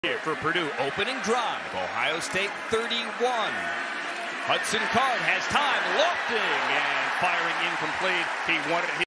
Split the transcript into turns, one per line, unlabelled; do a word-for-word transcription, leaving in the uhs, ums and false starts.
Here for Purdue, opening drive, Ohio State thirty-one. Hudson Card has time, lofting and firing incomplete. He wanted it.